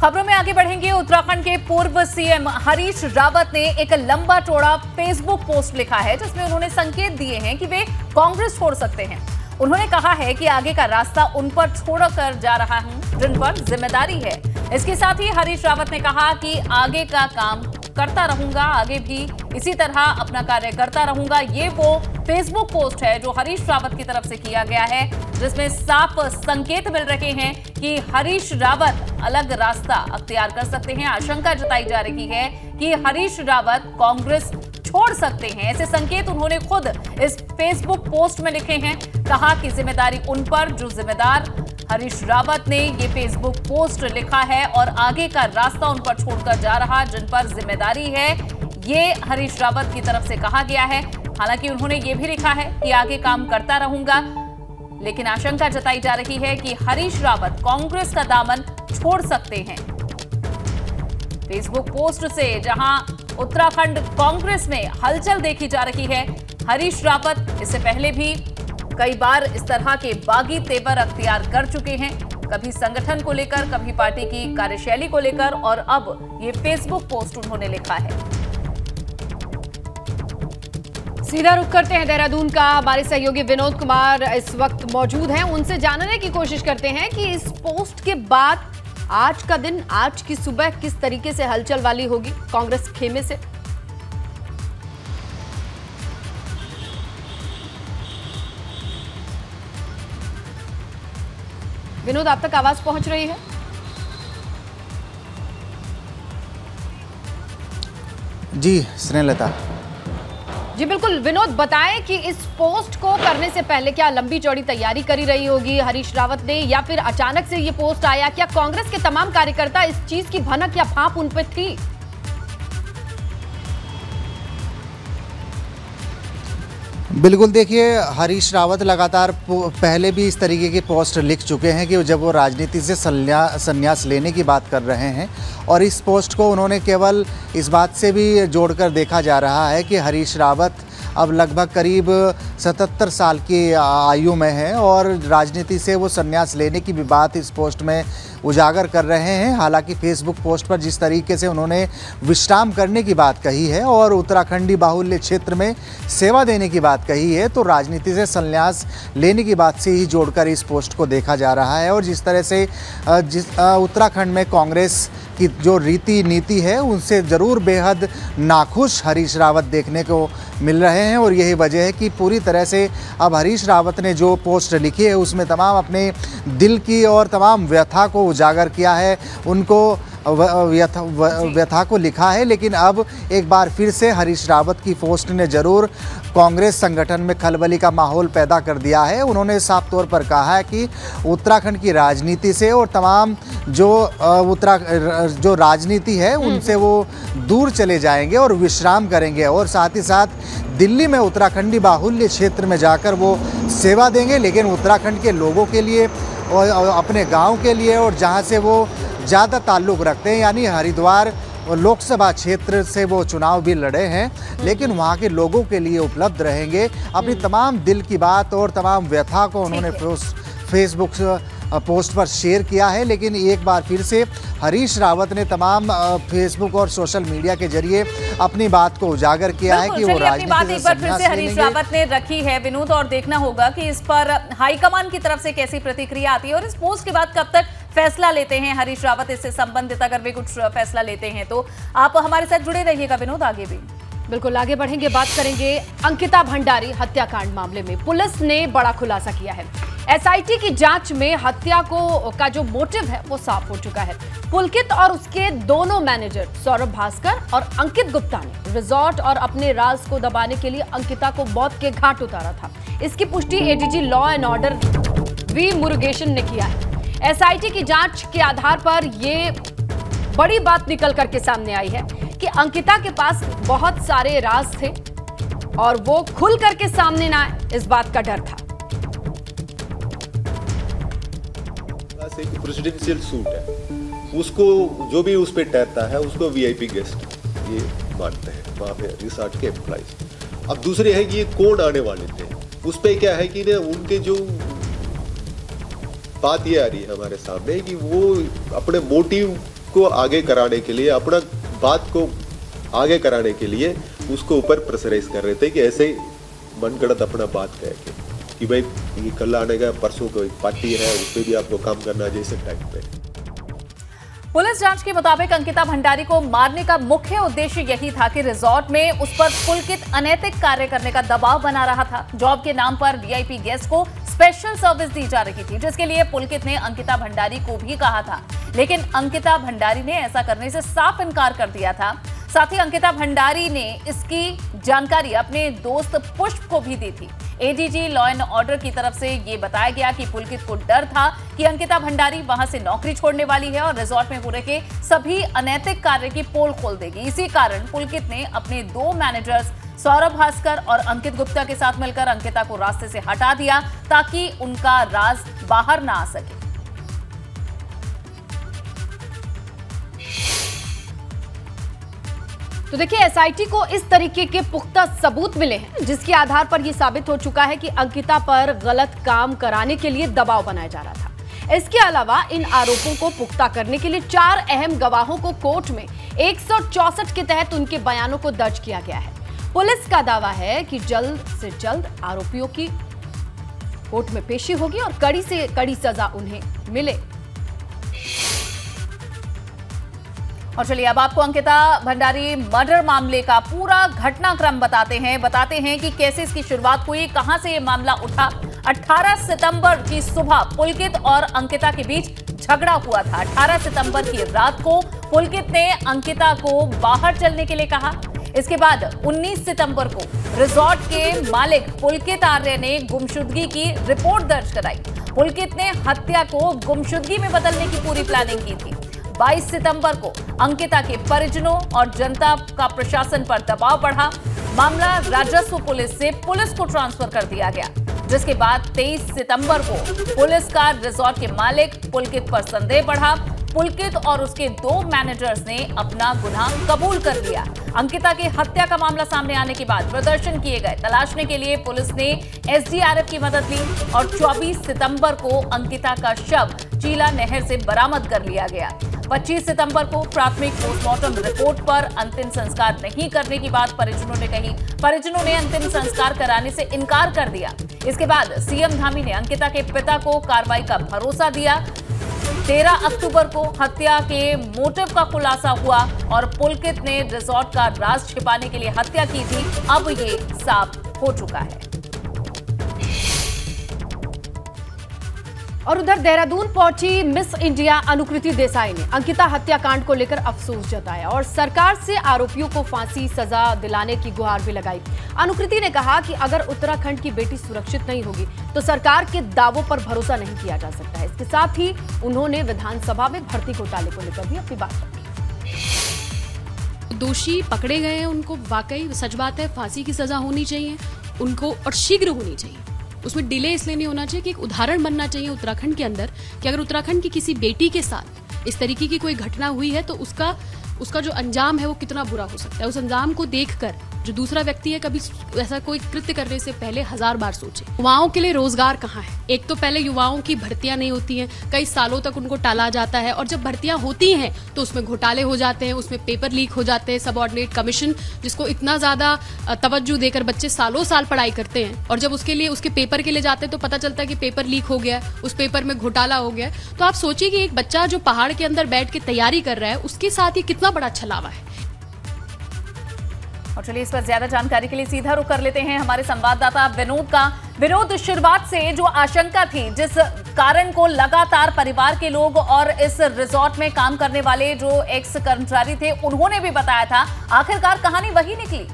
खबरों में आगे बढ़ेंगे। उत्तराखंड के पूर्व सीएम हरीश रावत ने एक लंबा चौड़ा फेसबुक पोस्ट लिखा है जिसमें उन्होंने संकेत दिए हैं कि वे कांग्रेस छोड़ सकते हैं। उन्होंने कहा है कि आगे का रास्ता उन पर छोड़कर जा रहा हूं जिन पर जिम्मेदारी है। इसके साथ ही हरीश रावत ने कहा कि आगे का काम करता रहूंगा, आगे भी इसी तरह अपना कार्य करता रहूंगा। ये वो फेसबुक पोस्ट है जो हरीश रावत की तरफ से किया गया है जिसमें साफ संकेत मिल रहे हैं कि हरीश रावत अलग रास्ता अख्तियार कर सकते हैं। आशंका जताई जा रही है कि हरीश रावत कांग्रेस छोड़ सकते हैं। ऐसे संकेत उन्होंने खुद इस फेसबुक पोस्ट में लिखे हैं। कहा कि जिम्मेदारी उन पर जो जिम्मेदार हरीश रावत ने ये फेसबुक पोस्ट लिखा है और आगे का रास्ता उन पर छोड़कर जा रहा जिन पर जिम्मेदारी है, ये हरीश रावत की तरफ से कहा गया है। हालांकि उन्होंने ये भी लिखा है कि आगे काम करता रहूंगा, लेकिन आशंका जताई जा रही है कि हरीश रावत कांग्रेस का दामन छोड़ सकते हैं। फेसबुक पोस्ट से जहां उत्तराखंड कांग्रेस में हलचल देखी जा रही है, हरीश रावत इससे पहले भी कई बार इस तरह के बागी तेवर अख्तियार कर चुके हैं, कभी संगठन को लेकर, कभी पार्टी की कार्यशैली को लेकर, और अब ये फेसबुक पोस्ट उन्होंने लिखा है। सीधा रुख करते हैं देहरादून का। हमारे सहयोगी विनोद कुमार इस वक्त मौजूद हैं, उनसे जानने की कोशिश करते हैं कि इस पोस्ट के बाद आज का दिन, आज की सुबह किस तरीके से हलचल वाली होगी कांग्रेस खेमे से। विनोद, आप तक आवाज पहुंच रही है? जी स्नेहलता। जी बिल्कुल विनोद, बताएं कि इस पोस्ट को करने से पहले क्या लंबी चौड़ी तैयारी करी रही होगी हरीश रावत ने, या फिर अचानक से ये पोस्ट आया? क्या कांग्रेस के तमाम कार्यकर्ता इस चीज की भनक या भाप उन पे थी? बिल्कुल, देखिए हरीश रावत लगातार पहले भी इस तरीके की पोस्ट लिख चुके हैं कि जब वो राजनीति से संन्यास लेने की बात कर रहे हैं, और इस पोस्ट को उन्होंने केवल इस बात से भी जोड़कर देखा जा रहा है कि हरीश रावत अब लगभग करीब 77 साल की आयु में है और राजनीति से वो संन्यास लेने की भी बात इस पोस्ट में उजागर कर रहे हैं। हालांकि फेसबुक पोस्ट पर जिस तरीके से उन्होंने विश्राम करने की बात कही है और उत्तराखंडी बाहुल्य क्षेत्र में सेवा देने की बात कही है, तो राजनीति से संन्यास लेने की बात से ही जोड़कर इस पोस्ट को देखा जा रहा है। और जिस तरह से उत्तराखंड में कांग्रेस की जो रीति नीति है उनसे ज़रूर बेहद नाखुश हरीश रावत देखने को मिल रहे हैं, और यही वजह है कि पूरी तरह से अब हरीश रावत ने जो पोस्ट लिखी है उसमें तमाम अपने दिल की और तमाम व्यथा को उजागर किया है, उनको व्यथा को लिखा है। लेकिन अब एक बार फिर से हरीश रावत की पोस्ट ने ज़रूर कांग्रेस संगठन में खलबली का माहौल पैदा कर दिया है। उन्होंने साफ तौर पर कहा है कि उत्तराखंड की राजनीति से और तमाम जो राजनीति है उनसे वो दूर चले जाएंगे और विश्राम करेंगे, और साथ ही साथ दिल्ली में उत्तराखंडी बाहुल्य क्षेत्र में जाकर वो सेवा देंगे, लेकिन उत्तराखंड के लोगों के लिए और अपने गाँव के लिए, और जहाँ से वो ज़्यादा ताल्लुक़ रखते हैं यानी हरिद्वार लोकसभा क्षेत्र से वो चुनाव भी लड़े हैं, लेकिन वहाँ के लोगों के लिए उपलब्ध रहेंगे। अपनी तमाम दिल की बात और तमाम व्यथा को उन्होंने फेसबुक पोस्ट पर शेयर किया है। लेकिन एक बार फिर से हरीश रावत ने तमाम फेसबुक और सोशल मीडिया के जरिए अपनी बात को उजागर किया है कि वो राजनीति एक बार फिर से हरीश रावत ने रखी है विनोद, और देखना होगा कि इस पर हाईकमान की तरफ से कैसी प्रतिक्रिया आती है और इस पोस्ट के बाद कब तक फैसला लेते हैं हरीश रावत इससे संबंधित। अगर वे कुछ फैसला लेते हैं तो आप हमारे साथ जुड़े रहिएगा विनोद, आगे भी बिल्कुल आगे बढ़ेंगे। बात करेंगे अंकिता भंडारी हत्याकांड मामले में पुलिस ने बड़ा खुलासा किया है। एसआईटी की जांच में हत्या का जो मोटिव है वो साफ हो चुका है। पुलकित और उसके दोनों मैनेजर सौरभ भास्कर और अंकित गुप्ता ने रिजॉर्ट और अपने राज को दबाने के लिए अंकिता को मौत के घाट उतारा था। इसकी पुष्टि ADG law and order V Murugesan ने किया है। एसआईटी की जांच के आधार पर ये बड़ी बात निकल करके सामने आई है कि अंकिता के पास बहुत सारे राज थे और वो खुल करके सामने ना आए, इस बात का डर था। एक प्रेसिडेंशियल सूट है, उसको जो भी उस पे ठहरता है उसको वीआईपी गेस्ट ये मानते हैं वहाँ पे रिसोर्ट के एम्प्लॉइज। अब दूसरे है कि ये कौन आने वाले थे, उस पे क्या है कि ना उनके जो बात ये आ रही है हमारे सामने कि वो अपने मोटिव को आगे कराने के लिए, अपना बात को आगे कराने के लिए उसको ऊपर प्रेशराइज कर रहे थे कि ऐसे मनगढ़ंत अपना बात कह के कि भाई ये कल आने का, परसों को एक पार्टी है, उस पर भी आपको काम करना जैसे टाइप पे। पुलिस जांच के मुताबिक अंकिता भंडारी को मारने का मुख्य उद्देश्य यही था कि रिजॉर्ट में उस पर पुलकित अनैतिक कार्य करने का दबाव बना रहा था। जॉब के नाम पर वीआईपी गेस्ट को स्पेशल सर्विस दी जा रही थी, जिसके लिए पुलकित ने अंकिता भंडारी को भी कहा था, लेकिन अंकिता भंडारी ने ऐसा करने से साफ इनकार कर दिया था। साथ ही अंकिता भंडारी ने इसकी जानकारी अपने दोस्त पुष्प को भी दी थी। एडीजी लॉ एंड ऑर्डर की तरफ से ये बताया गया कि पुलकित को डर था कि अंकिता भंडारी वहां से नौकरी छोड़ने वाली है और रिजॉर्ट में हो रहे सभी अनैतिक कार्य की पोल खोल देगी। इसी कारण पुलकित ने अपने 2 मैनेजर्स सौरभ भास्कर और अंकित गुप्ता के साथ मिलकर अंकिता को रास्ते से हटा दिया ताकि उनका राज बाहर ना आ सके। तो देखिए, एसआईटी को इस तरीके के पुख्ता सबूत मिले हैं जिसके आधार पर यह साबित हो चुका है कि अंकिता पर गलत काम कराने के लिए दबाव बनाया जा रहा था। इसके अलावा इन आरोपों को पुख्ता करने के लिए 4 अहम गवाहों को कोर्ट में 164 के तहत उनके बयानों को दर्ज किया गया है। पुलिस का दावा है कि जल्द से जल्द आरोपियों की कोर्ट में पेशी होगी और कड़ी से कड़ी सजा उन्हें मिले। और चलिए अब आपको अंकिता भंडारी मर्डर मामले का पूरा घटनाक्रम बताते हैं कि कैसे इसकी शुरुआत हुई, कहां से ये मामला उठा। 18 सितंबर की सुबह पुलकित और अंकिता के बीच झगड़ा हुआ था। 18 सितंबर की रात को पुलकित ने अंकिता को बाहर चलने के लिए कहा। इसके बाद 19 सितंबर को रिजॉर्ट के मालिक पुलकित आर्य ने गुमशुदगी की रिपोर्ट दर्ज कराई। पुलकित ने हत्या को गुमशुदगी में बदलने की पूरी प्लानिंग की थी। 22 सितंबर को अंकिता के परिजनों और जनता का प्रशासन पर दबाव बढ़ा। मामला राजस्व पुलिस से पुलिस को ट्रांसफर कर दिया गया, जिसके बाद 23 सितंबर को पुलिस का रिजॉर्ट के मालिक पुलकित पर संदेह बढ़ा। पुलकित और उसके 2 मैनेजर्स ने अपना गुनाह कबूल कर लिया। अंकिता की हत्या का मामला सामने आने के बाद प्रदर्शन किए गए। तलाशने के लिए पुलिस ने एसडीआरएफ की मदद ली और 24 सितंबर को अंकिता का शव चीला नहर से बरामद कर लिया गया। 25 सितंबर को प्राथमिक पोस्टमार्टम रिपोर्ट पर अंतिम संस्कार नहीं करने की बात परिजनों ने कही। परिजनों ने अंतिम संस्कार कराने से इनकार कर दिया। इसके बाद सीएम धामी ने अंकिता के पिता को कार्रवाई का भरोसा दिया। 13 अक्टूबर को हत्या के मोटिव का खुलासा हुआ और पुलकित ने रिजॉर्ट का राज छिपाने के लिए हत्या की थी। अब ये साफ हो चुका है। और उधर देहरादून पहुंची मिस इंडिया अनुकृति देसाई ने अंकिता हत्याकांड को लेकर अफसोस जताया और सरकार से आरोपियों को फांसी सजा दिलाने की गुहार भी लगाई। अनुकृति ने कहा कि अगर उत्तराखंड की बेटी सुरक्षित नहीं होगी तो सरकार के दावों पर भरोसा नहीं किया जा सकता है। इसके साथ ही उन्होंने विधानसभा में भर्ती घोटाले को लेकर भी अपनी बात रखी। दोषी पकड़े गए हैं, उनको वाकई सच बात है फांसी की सजा होनी चाहिए उनको, और शीघ्र होनी चाहिए। उसमें डिले इसलिए नहीं होना चाहिए कि एक उदाहरण बनना चाहिए उत्तराखंड के अंदर कि अगर उत्तराखंड की किसी बेटी के साथ इस तरीके की कोई घटना हुई है तो उसका जो अंजाम है वो कितना बुरा हो सकता है। उस अंजाम को देखकर जो दूसरा व्यक्ति है कभी ऐसा कोई कृत्य करने से पहले 1000 बार सोचे। युवाओं के लिए रोजगार कहाँ है? एक तो पहले युवाओं की भर्तियां नहीं होती हैं, कई सालों तक उनको टाला जाता है, और जब भर्तियां होती हैं तो उसमें घोटाले हो जाते हैं, उसमें पेपर लीक हो जाते हैं। सबऑर्डिनेट कमीशन जिसको इतना ज्यादा तवज्जो देकर बच्चे सालों साल पढ़ाई करते हैं और जब उसके लिए उसके पेपर के लिए जाते हैं तो पता चलता है कि पेपर लीक हो गया, उस पेपर में घोटाला हो गया। तो आप सोचिए कि एक बच्चा जो पहाड़ के अंदर बैठ के तैयारी कर रहा है उसके साथ ये कितना बड़ा छलावा है। और चलिए इस पर ज्यादा जानकारी के लिए सीधा रुख कर लेते हैं हमारे संवाददाता विनोद का। विनोद, शुरुआत से जो आशंका थी, जिस कारण को लगातार परिवार के लोग और इस रिजॉर्ट में काम करने वाले जो एक्स कर्मचारी थे उन्होंने भी बताया था, आखिरकार कहानी वही निकली।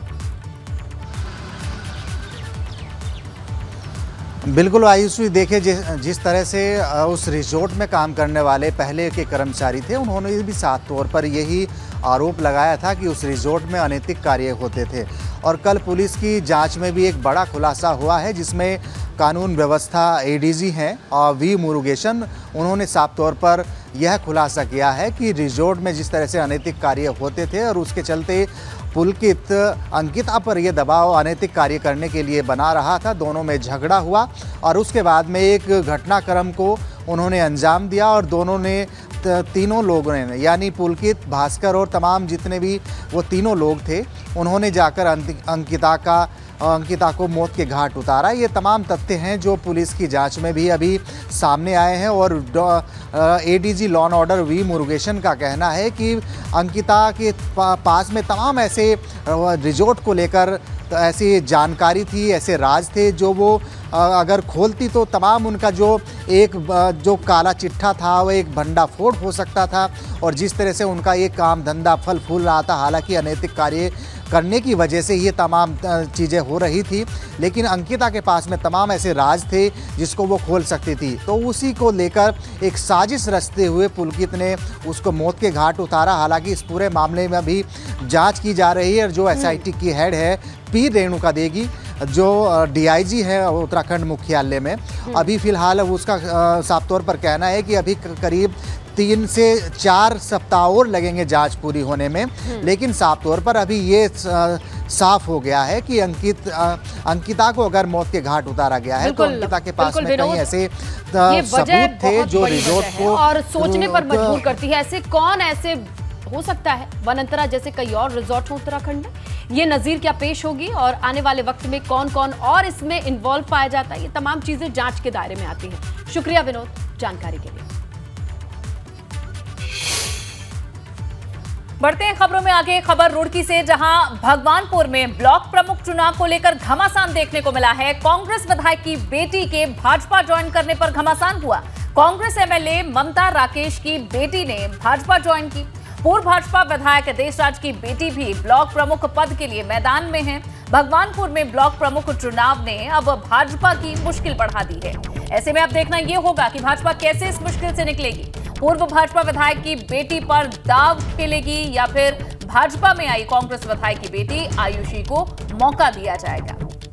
बिल्कुल आयुषी, देखिए जिस तरह से उस रिजॉर्ट में काम करने वाले पहले के कर्मचारी थे उन्होंने भी साफ तौर पर यही आरोप लगाया था कि उस रिजॉर्ट में अनैतिक कार्य होते थे। और कल पुलिस की जांच में भी एक बड़ा खुलासा हुआ है जिसमें कानून व्यवस्था एडीजी हैं वी मुरुगेशन, उन्होंने साफ तौर पर यह खुलासा किया है कि रिजॉर्ट में जिस तरह से अनैतिक कार्य होते थे और उसके चलते पुलकित अंकिता पर यह दबाव अनैतिक कार्य करने के लिए बना रहा था। दोनों में झगड़ा हुआ और उसके बाद में एक घटनाक्रम को उन्होंने अंजाम दिया और दोनों ने तीनों लोगों ने, यानी पुलकित, भास्कर और तमाम जितने भी वो तीनों लोग थे, उन्होंने जाकर अंकिता को मौत के घाट उतारा। ये तमाम तथ्य हैं जो पुलिस की जांच में भी अभी सामने आए हैं और ADG law and order V Murugesan का कहना है कि अंकिता के पास में तमाम ऐसे रिजॉर्ट को लेकर ऐसी जानकारी थी, ऐसे राज थे जो वो अगर खोलती तो तमाम उनका जो काला चिट्ठा था वो एक भंडाफोड़ हो सकता था, और जिस तरह से उनका ये काम धंधा फल फूल रहा था, हालांकि अनैतिक कार्य करने की वजह से ये तमाम चीज़ें हो रही थी, लेकिन अंकिता के पास में तमाम ऐसे राज थे जिसको वो खोल सकती थी। तो उसी को लेकर एक साजिश रचते हुए पुलकित ने उसको मौत के घाट उतारा। हालांकि इस पूरे मामले में अभी जांच की जा रही है और जो एसआईटी की हेड है पी रेणुका देगी, जो डीआईजी है उत्तराखंड मुख्यालय में, अभी फिलहाल उसका साफ तौर पर कहना है कि अभी करीब 3 से 4 सप्ताह और लगेंगे जांच पूरी होने में, लेकिन साफ तौर पर अभी ये साफ हो गया है कि अंकिता को अगर मौत के घाट उतारा गया है तो अंकिता के पास में कई ऐसे सबूत थे जो रिजॉर्ट को और सोचने पर मजबूर करती है। ऐसे कौन ऐसे हो सकता है, वनंतरा जैसे कई और रिजॉर्ट हो उत्तराखंड में, ये नजीर क्या पेश होगी और आने वाले वक्त में कौन कौन और इसमें इन्वॉल्व पाया जाता है, ये तमाम चीजें जांच के दायरे में आती हैं। शुक्रिया विनोद जानकारी के लिए। बढ़ते हैं खबरों में आगे। खबर रुड़की से, जहां भगवानपुर में ब्लॉक प्रमुख चुनाव को लेकर घमासान देखने को मिला है। कांग्रेस विधायक की बेटी के भाजपा ज्वाइन करने पर घमासान हुआ। कांग्रेस एमएलए ममता राकेश की बेटी ने भाजपा ज्वाइन की। पूर्व भाजपा विधायक देशराज की बेटी भी ब्लॉक प्रमुख पद के लिए मैदान में है। भगवानपुर में ब्लॉक प्रमुख चुनाव ने अब भाजपा की मुश्किल बढ़ा दी है। ऐसे में अब देखना यह होगा कि भाजपा कैसे इस मुश्किल से निकलेगी। पूर्व भाजपा विधायक की बेटी पर दाव खेलेगी या फिर भाजपा में आई कांग्रेस विधायक की बेटी आयुषी को मौका दिया जाएगा।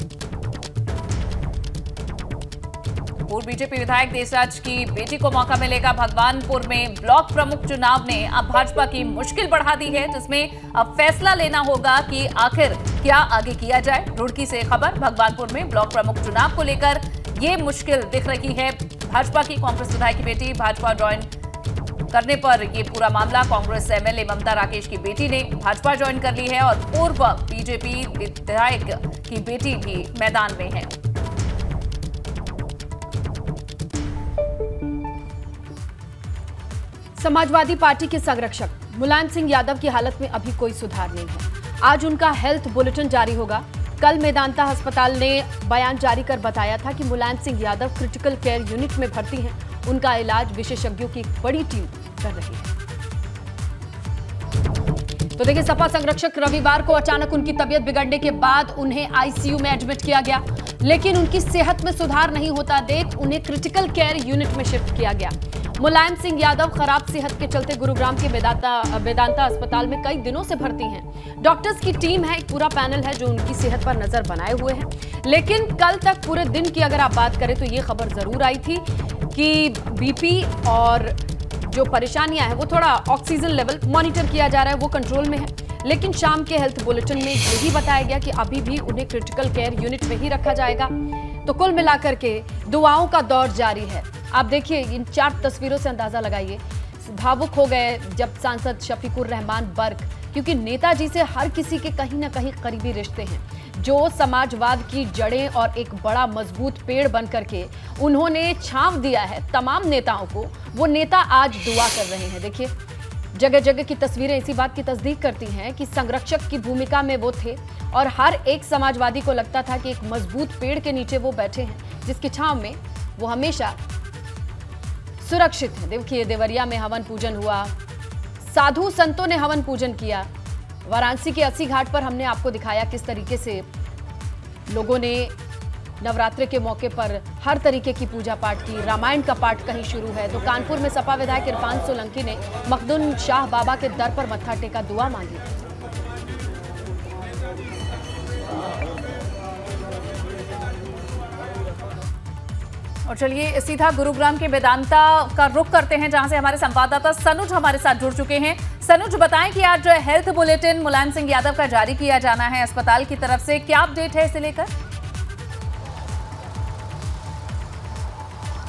पूर्व बीजेपी विधायक देशराज की बेटी को मौका मिलेगा। भगवानपुर में ब्लॉक प्रमुख चुनाव ने अब भाजपा की मुश्किल बढ़ा दी है, जिसमें अब फैसला लेना होगा कि आखिर क्या आगे किया जाए। रुड़की से खबर, भगवानपुर में ब्लॉक प्रमुख चुनाव को लेकर ये मुश्किल दिख रही है भाजपा की। कांग्रेस विधायक की बेटी भाजपा ज्वाइन करने पर ये पूरा मामला, कांग्रेस एमएलए ममता राकेश की बेटी ने भाजपा ज्वाइन कर ली है और पूर्व बीजेपी विधायक की बेटी भी मैदान में है। समाजवादी पार्टी के संरक्षक मुलायम सिंह यादव की हालत में अभी कोई सुधार नहीं है। आज उनका हेल्थ बुलेटिन जारी होगा। कल मेदांता अस्पताल ने बयान जारी कर बताया था कि Mulayam Singh Yadav critical care unit में भर्ती हैं। उनका इलाज विशेषज्ञों की एक बड़ी टीम कर रही है। तो देखिए, सपा संरक्षक रविवार को अचानक उनकी तबीयत बिगड़ने के बाद उन्हें आईसीयू में एडमिट किया गया, लेकिन उनकी सेहत में सुधार नहीं होता देख उन्हें क्रिटिकल केयर यूनिट में शिफ्ट किया गया। मुलायम सिंह यादव खराब सेहत के चलते गुरुग्राम के मेदांता अस्पताल में कई दिनों से भर्ती हैं। डॉक्टर्स की टीम है, एक पूरा पैनल है जो उनकी सेहत पर नजर बनाए हुए हैं। लेकिन कल तक पूरे दिन की अगर आप बात करें तो ये खबर जरूर आई थी कि बीपी और जो परेशानियां हैं वो थोड़ा ऑक्सीजन लेवल मॉनिटर किया जा रहा है, वो कंट्रोल में है। लेकिन शाम के हेल्थ बुलेटिन में यही बताया गया कि अभी भी उन्हें क्रिटिकल केयर यूनिट में ही रखा जाएगा। तो कुल मिलाकर के दुआओं का दौर जारी है। आप देखिए, इन 4 तस्वीरों से अंदाजा लगाइए। भावुक हो गए जब सांसद शफीकुर रहमान बर्क, क्योंकि नेताजी से हर किसी के कहीं ना कहीं करीबी रिश्ते हैं। जो समाजवाद की जड़ें और एक बड़ा मजबूत पेड़ बन करके उन्होंने छांव दिया है तमाम नेताओं को, वो नेता आज दुआ कर रहे हैं। देखिए, जगह जगह की तस्वीरें इसी बात की तस्दीक करती हैं कि संरक्षक की भूमिका में वो थे और हर एक समाजवादी को लगता था कि एक मजबूत पेड़ के नीचे वो बैठे हैं, जिसकी छांव में वो हमेशा सुरक्षित है। देखिए, देवरिया में हवन पूजन हुआ, साधु संतों ने हवन पूजन किया। वाराणसी के 80 घाट पर हमने आपको दिखाया किस तरीके से लोगों ने नवरात्रि के मौके पर हर तरीके की पूजा पाठ की। रामायण का पाठ कहीं शुरू है तो कानपुर में सपा विधायक इरफान सोलंकी ने मखदूम शाह बाबा के दर पर मत्था टेका, दुआ मांगी। और चलिए सीधा गुरुग्राम के मेदांता का रुख करते हैं, जहां से हमारे संवाददाता सनुज हमारे साथ जुड़ चुके हैं। सनुज, बताएं कि आज जो हेल्थ बुलेटिन मुलायम सिंह यादव का जारी किया जाना है अस्पताल की तरफ से, क्या अपडेट है इसे लेकर?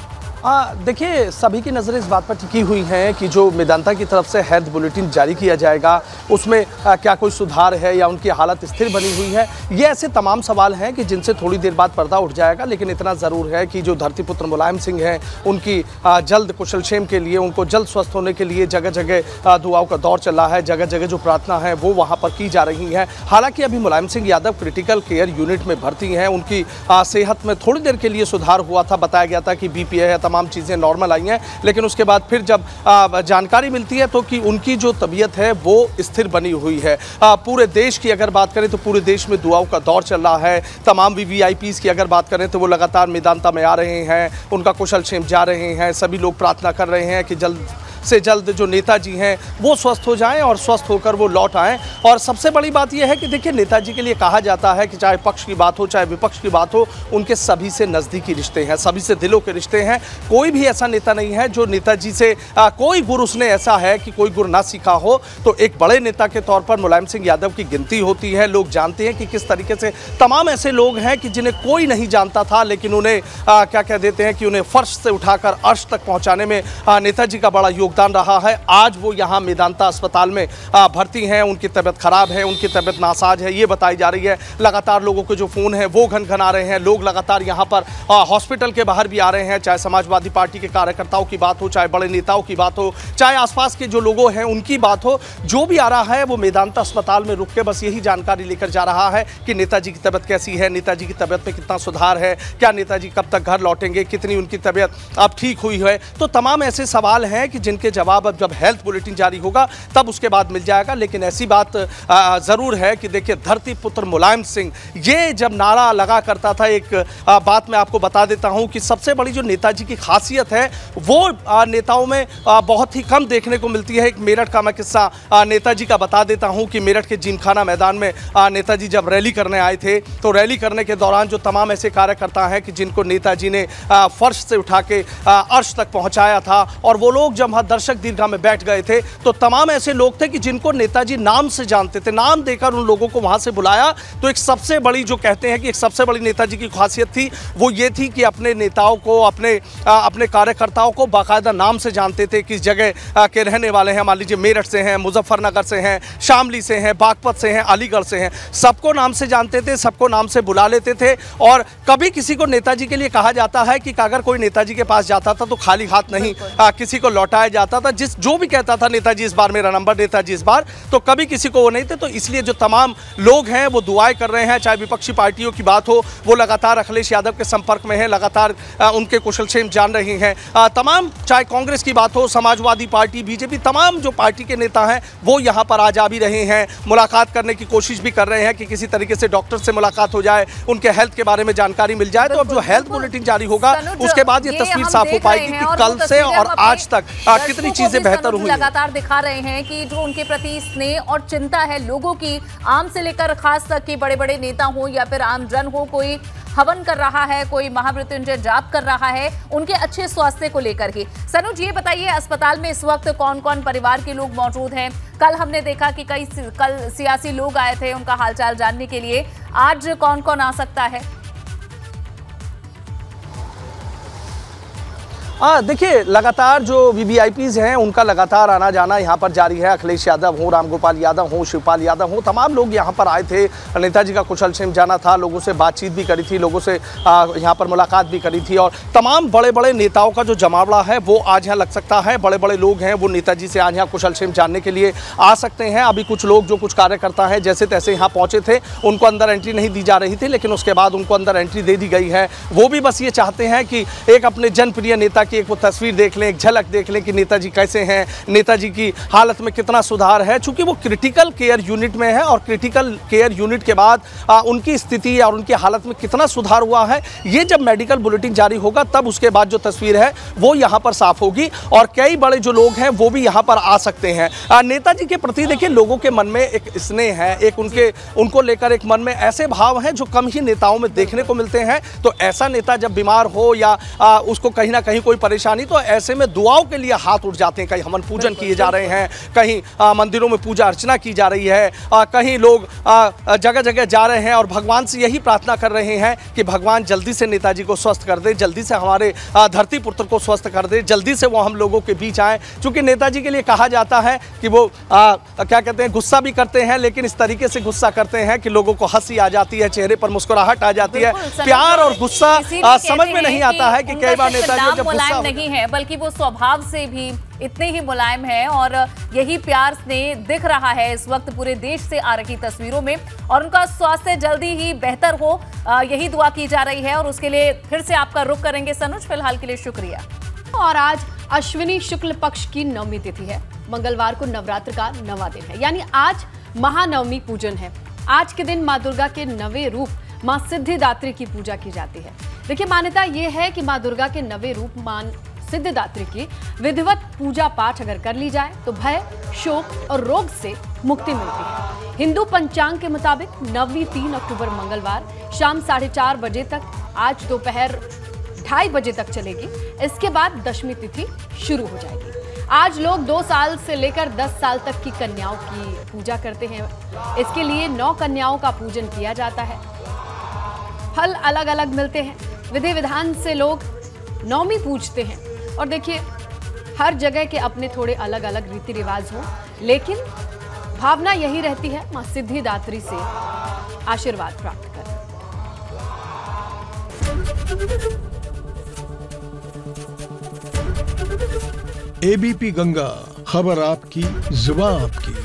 देखिए, सभी की नज़रें इस बात पर टिकी हुई हैं कि जो मेदांता की तरफ से हेल्थ बुलेटिन जारी किया जाएगा उसमें क्या कोई सुधार है या उनकी हालत स्थिर बनी हुई है। ये ऐसे तमाम सवाल हैं कि जिनसे थोड़ी देर बाद पर्दा उठ जाएगा। लेकिन इतना ज़रूर है कि जो धरतीपुत्र मुलायम सिंह हैं उनकी जल्द कुशलक्षेम के लिए, उनको जल्द स्वस्थ होने के लिए जगह जगह दुआओं का दौर चल रहा है। जगह जगह जो प्रार्थना है वो वहाँ पर की जा रही है। हालांकि अभी Mulayam Singh Yadav critical care unit में भर्ती हैं। उनकी सेहत में थोड़ी देर के लिए सुधार हुआ था, बताया गया था कि बीपी है, तमाम चीज़ें नॉर्मल आई हैं। लेकिन उसके बाद फिर जब जानकारी मिलती है तो कि उनकी जो तबीयत है वो स्थिर बनी हुई है। पूरे देश की अगर बात करें तो पूरे देश में दुआओं का दौर चल रहा है। तमाम VVIPs की अगर बात करें तो वो लगातार मेदांता में आ रहे हैं, उनका कुशलक्षेम जा रहे हैं। सभी लोग प्रार्थना कर रहे हैं कि जल्द से जल्द जो नेताजी हैं वो स्वस्थ हो जाएं और स्वस्थ होकर वो लौट आएं। और सबसे बड़ी बात यह है कि देखिए, नेताजी के लिए कहा जाता है कि चाहे पक्ष की बात हो चाहे विपक्ष की बात हो, उनके सभी से नज़दीकी रिश्ते हैं, सभी से दिलों के रिश्ते हैं। कोई भी ऐसा नेता नहीं है जो नेताजी से कोई गुर उसने ऐसा है कि कोई गुर ना सीखा हो। तो एक बड़े नेता के तौर पर मुलायम सिंह यादव की गिनती होती है। लोग जानते हैं कि किस तरीके से तमाम ऐसे लोग हैं कि जिन्हें कोई नहीं जानता था, लेकिन उन्हें क्या कह देते हैं कि उन्हें फर्श से उठाकर अर्श तक पहुँचाने में नेताजी का बड़ा योगदान रहा है। आज वो यहाँ मेदांता अस्पताल में भर्ती हैं। उनकी तबीयत खराब है, उनकी तबीयत नासाज है, ये बताई जा रही है। लगातार लोगों के जो फ़ोन हैं वो घनघना रहे हैं। लोग लगातार यहाँ पर हॉस्पिटल के बाहर भी आ रहे हैं। चाहे समाजवादी पार्टी के कार्यकर्ताओं की बात हो, चाहे बड़े नेताओं की बात हो, चाहे आसपास के जो लोगों हैं उनकी बात हो, जो भी आ रहा है वो मेदांता अस्पताल में रुक के बस यही जानकारी लेकर जा रहा है कि नेताजी की तबीयत कैसी है, नेताजी की तबीयत में कितना सुधार है, क्या नेताजी कब तक घर लौटेंगे, कितनी उनकी तबीयत अब ठीक हुई है। तो तमाम ऐसे सवाल हैं कि जिनके जवाब अब जब हेल्थ बुलेटिन जारी होगा तब उसके बाद मिल जाएगा। लेकिन ऐसी बात ज़रूर है कि देखिए, धरती पुत्र मुलायम सिंह ये जब नारा लगा करता था, एक बात मैं आपको बता देता हूं कि सबसे बड़ी जो नेताजी की खासियत है वो नेताओं में बहुत ही कम देखने को मिलती है। एक मेरठ का मैं किस्सा नेताजी का बता देता हूं कि मेरठ के जिमखाना मैदान में नेताजी जब रैली करने आए थे तो रैली करने के दौरान जो तमाम ऐसे कार्यकर्ता हैं कि जिनको नेताजी ने फर्श से उठा के अर्श तक पहुंचाया था, और वो लोग जब दर्शक दीर्घा में बैठ गए थे तो तमाम ऐसे लोग थे कि जिनको नेताजी नाम से जानते थे। नाम देकर उन लोगों को वहां से बुलाया। तो एक सबसे बड़ी जो कहते हैं कि एक सबसे बड़ी नेताजी की खासियत थी वो ये थी कि अपने नेताओं को, अपने कार्यकर्ताओं को बाकायदा नाम से जानते थे। किस जगह के रहने वाले हैं, मान लीजिए मेरठ से हैं, मुजफ्फरनगर से हैं, शामली से हैं, बागपत से हैं, अलीगढ़ से हैं, सबको नाम से जानते थे, सबको नाम से बुला लेते थे। और कभी किसी को नेताजी के लिए कहा जाता है कि अगर कोई नेताजी के पास जाता था तो खाली हाथ नहीं किसी को लौटाया जाता था। जो भी कहता था नेताजी इस बार मेरा नंबर, नेताजी इस बार, तो कभी किसी को वो नहीं थे। तो इसलिए जो तमाम लोग हैं वो दुआएं कर रहे हैं। चाहे विपक्षी पार्टियों की बात हो, वो लगातार अखिलेश यादव के संपर्क में है, लगातार उनके कुशलक्षेम जान रहे हैं। तमाम, चाहे कांग्रेस की बात हो, समाजवादी पार्टी, बीजेपी, तमाम जो पार्टी के नेता हैं वो यहाँ पर आज आ भी रहे हैं। मुलाकात करने की कोशिश भी कर रहे हैं कि किसी तरीके से डॉक्टर से मुलाकात हो जाए, उनके हेल्थ के बारे में जानकारी मिल जाए। तो अब जो हेल्थ बुलेटिन जारी होगा उसके बाद ये तस्वीर साफ हो पाएगी कि कल से और आज तक कितनी चीजें बेहतर हुई। लगातार दिखा रहे हैं कि जो उनके प्रति स्नेह और चिंता है लोगों की, आम से लेकर खास तक कि बड़े बड़े नेता हो या फिर आम जन हो, कोई हवन कर रहा है, कोई महामृत्युंजय जाप कर रहा है उनके अच्छे स्वास्थ्य को लेकर ही। सनुज, ये बताइए, अस्पताल में इस वक्त कौन कौन परिवार के लोग मौजूद हैं? कल हमने देखा कि कल सियासी लोग आए थे उनका हालचाल जानने के लिए, आज कौन कौन आ सकता है? देखिए, लगातार जो VVIPs हैं उनका लगातार आना जाना यहाँ पर जारी है। अखिलेश यादव हो, रामगोपाल यादव हो, शिवपाल यादव हो, तमाम लोग यहाँ पर आए थे। नेताजी का कुशलक्षेम जाना था, लोगों से बातचीत भी करी थी, लोगों से यहाँ पर मुलाकात भी करी थी। और तमाम बड़े बड़े नेताओं का जो जमावड़ा है वो आज यहाँ लग सकता है। बड़े बड़े लोग हैं वो नेताजी से आज यहाँ कुशलक्षेम जानने के लिए आ सकते हैं। अभी कुछ लोग, जो कुछ कार्यकर्ता हैं, जैसे तैसे यहाँ पहुँचे थे, उनको अंदर एंट्री नहीं दी जा रही थी, लेकिन उसके बाद उनको अंदर एंट्री दे दी गई है। वो भी बस ये चाहते हैं कि एक अपने जनप्रिय नेता की एक वो तस्वीर देख लें, एक झलक देख लें कि नेताजी कैसे हैं, नेताजी की हालत में कितना सुधार है। चूंकि वो क्रिटिकल केयर यूनिट में है और क्रिटिकल केयर यूनिट के बाद उनकी स्थिति और उनकी हालत में कितना सुधार हुआ है, ये जब मेडिकल बुलेटिन जारी होगा तब उसके बाद जो तस्वीर है वो यहाँ पर साफ होगी। और कई बड़े जो लोग हैं वो भी यहाँ पर आ सकते हैं। नेताजी के प्रति देखिए, लोगों के मन में एक स्नेह है, एक उनको लेकर एक मन में ऐसे भाव हैं जो कम ही नेताओं में देखने को मिलते हैं। तो ऐसा नेता जब बीमार हो या उसको कहीं ना कहीं कोई कोई परेशानी, तो ऐसे में दुआओं के लिए हाथ उठ जाते हैं। कहीं हवन पूजन किए जा रहे हैं, कहीं मंदिरों में पूजा अर्चना की जा रही है, कहीं लोग जगह जगह जा रहे हैं और भगवान से यही प्रार्थना कर रहे हैं कि भगवान जल्दी से नेताजी को स्वस्थ कर दे, जल्दी से हमारे धरती पुत्र को स्वस्थ कर दे, जल्दी से वो हम लोगों के बीच आए। क्योंकि नेताजी के लिए कहा जाता है कि वो क्या कहते हैं, गुस्सा भी करते हैं, लेकिन इस तरीके से गुस्सा करते हैं कि लोगों को हंसी आ जाती है, चेहरे पर मुस्कुराहट आ जाती है। प्यार और गुस्सा समझ में नहीं आता है कि कई बार नेताजी जब गुस्सा नहीं है, बल्कि वो स्वभाव से भी इतने ही मुलायम है, और यही प्यार स्नेह दिख रहा है इस वक्त पूरे देश से आ रही तस्वीरों में। और उनका स्वास्थ्य जल्दी ही बेहतर हो, यही दुआ की जा रही है, और उसके लिए फिर से आपका रुख करेंगे सनुज। फिलहाल के लिए शुक्रिया। और आज अश्विनी शुक्ल पक्ष की नवमी तिथि है। मंगलवार को नवरात्र का नवा दिन है, यानी आज महानवमी पूजन है। आज के दिन मां दुर्गा के नवे रूप मां सिद्धिदात्री की पूजा की जाती है। देखिए, मान्यता यह है कि मां दुर्गा के नवे रूप मां सिद्धिदात्री की विधिवत पूजा पाठ अगर कर ली जाए तो भय, शोक और रोग से मुक्ति मिलती है। हिंदू पंचांग के मुताबिक नवमी 3 अक्टूबर मंगलवार शाम 4:30 बजे तक, आज दोपहर 2:30 बजे तक चलेगी। इसके बाद दशमी तिथि शुरू हो जाएगी। आज लोग 2 साल से लेकर 10 साल तक की कन्याओं की पूजा करते हैं। इसके लिए 9 कन्याओं का पूजन किया जाता है। फल अलग अलग मिलते हैं। विधि विधान से लोग नवमी पूजते हैं। और देखिए, हर जगह के अपने थोड़े अलग अलग रीति रिवाज हों, लेकिन भावना यही रहती है मां सिद्धिदात्री से आशीर्वाद प्राप्त करें। एबीपी गंगा, खबर आपकी, जुबान आपकी।